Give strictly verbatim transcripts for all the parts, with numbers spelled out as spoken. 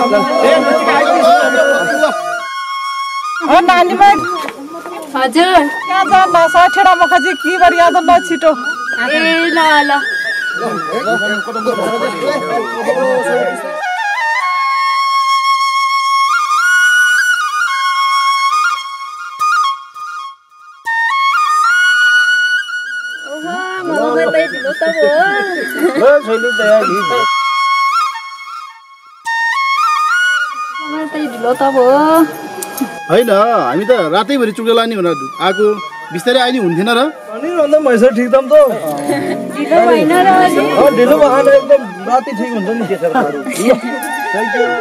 नानीमा हजुर कहाँ जान्न साठेडा मखजी के गरी याद ल छिटो ए ल ल ओहो मोबाइल त ढिलो त भयो हो छैन त यार मोबाइल त ढिलो त भयो हैन हामी त रातैभरि चुक्दै लाने भनेर आएको बिस्तारै आइनी हुन्थेन र अनि भन्दा मैसा ठिक दम त ढिलो भएन र अलि अ ढिलो भएन एकदम राति ठिक हुन्छ नि त्यसरी थ्यांक यू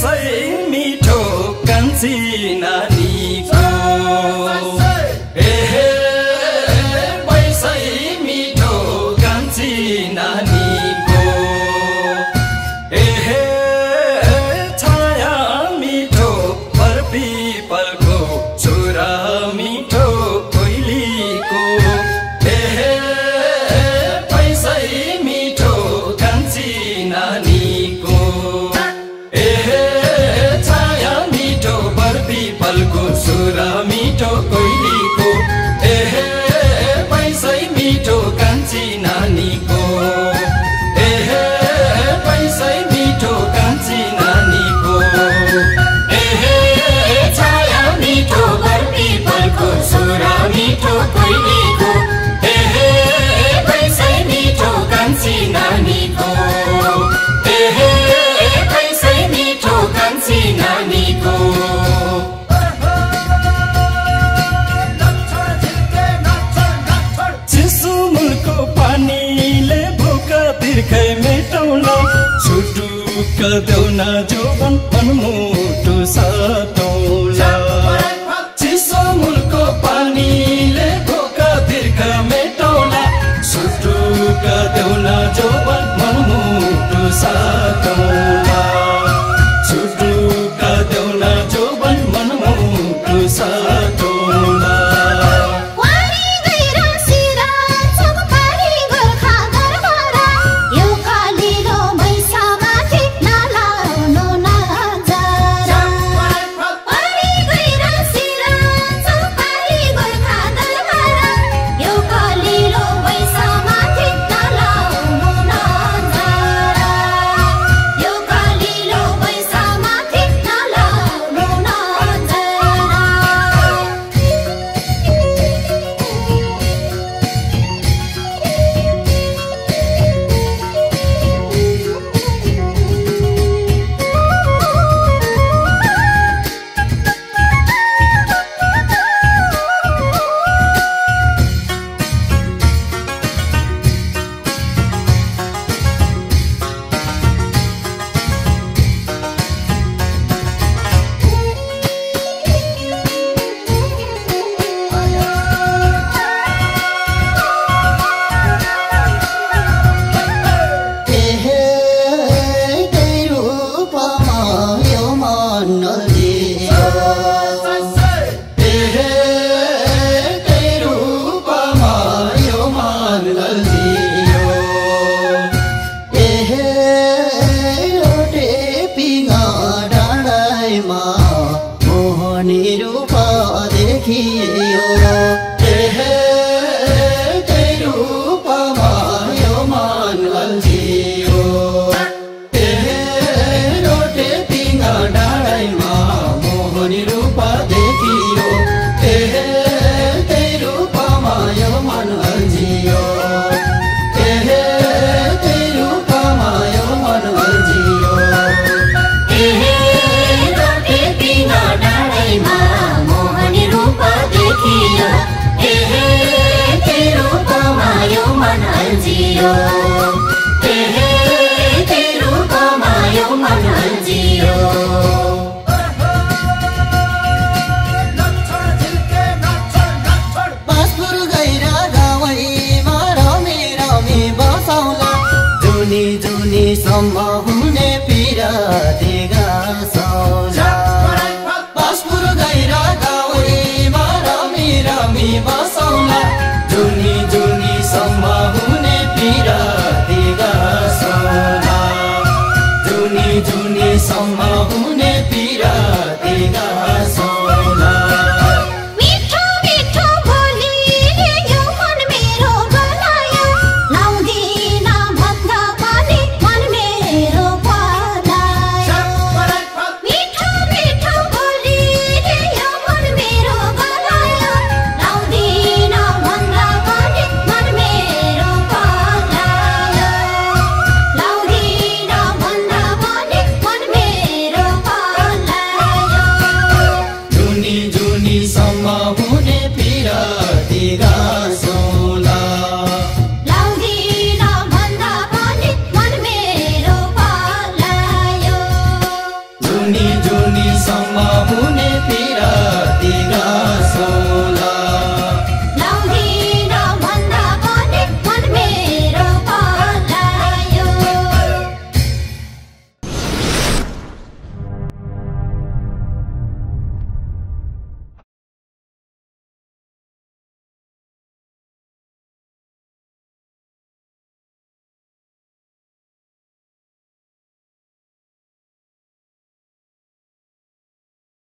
पैसै मिठो कान्छी नानीको एहे पैसै मिठो कान्छी नानीको एहे छाया मिठो परपिपलको छोरा मिठो कोइलीको एहे पैसै मिठो कान्छी नानीको एहे छाया मिठो परपिपलको छोरा मिठो कोइलीको एहे पैसै मिठो कान्छी नानीको एहे पैसै मिठो कान्छी नानीको एहे छाया मिठो परपिपलको छोरा मिठो कोइलीको एहे पैसै मिठो कान्छी नानीको एहे पैसै मिठो कान्छी नानीको चिसो मुलको पानीले भोका तिर्खै मेटाउला छुटुक्क देउना जोबन मनमुटु साटौला चिसो मुलको पानीले भोका तिर्खै मेटाउला छुटुक्क देउना जोबन मनमुटु साटौला छुटुक्क देउना जोबन मनमुटु साटौला जुनी जुनी सम्म हुने पिराती गाँस